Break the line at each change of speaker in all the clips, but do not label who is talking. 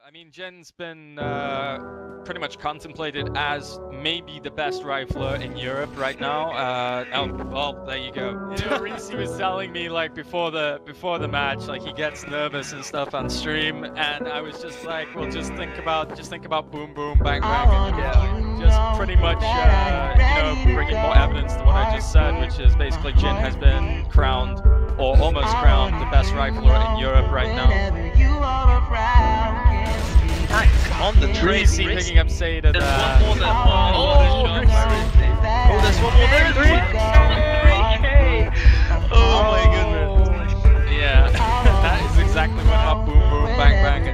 I mean, Jin's been pretty much contemplated as maybe the best rifler in Europe right now. Oh, well, there you go. You know, Risi was telling me like before the match, like he gets nervous and stuff on stream, and I was just like, well, just think about boom boom bang bang, and yeah, just pretty much you know, bringing more evidence to what I just said, which is basically Jin has been crowned or almost crowned the best rifler in Europe right now.
On the tree,
Risi picking up Seda.
There's one more there. Oh, there's one more there. 3K. Oh my goodness.
Yeah, that is exactly what up boom boom bang bang.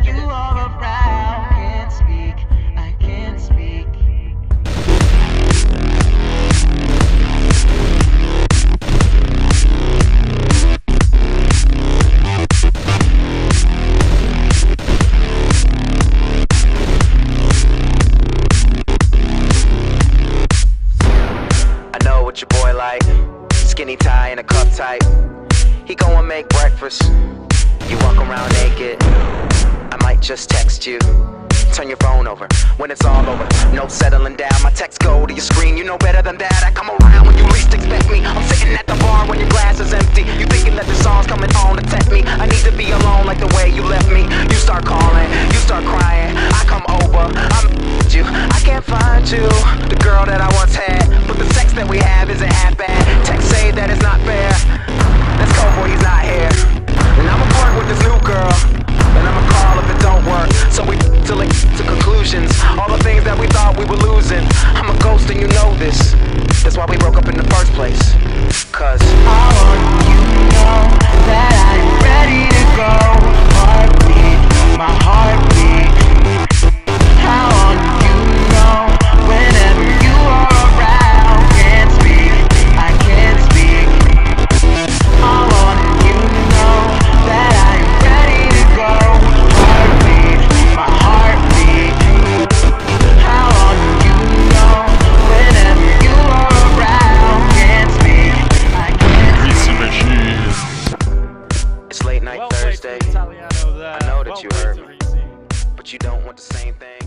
Your boy like skinny tie and a cup tight. He go and make breakfast. You walk around naked. I might just text you. Turn your phone over when it's all over. No settling down. My texts go to your screen. You know better than that. I come around when you least expect me. I'm sitting at the bar when your glass is empty. You thinking that the song's coming on to tempt me. I need to be alone like the way you left me. You start calling, you start crying. I come over, I'm you. I can't find you, the girl that I once had. But the sex that we have isn't half bad. Text say that it's not fair. Let's go, boy, he's not here. And I'ma flirt with this new girl. And I'ma call if it don't work. So we till it to conclusions. All the things that we thought we were losing. I'm a ghost and you know this. That's why we broke up in the first place. Cause I want you to know that I'm ready to go. Heartbeat, my heartbeat. I want you to know whenever you are around. Can't speak, I can't speak. I want you to know that I'm ready to go. Heartbeat, my heartbeat. I want you to know whenever you are around. Can't speak, I can't speak. It's late night Thursday. I know that you heard me, but you don't want the same thing.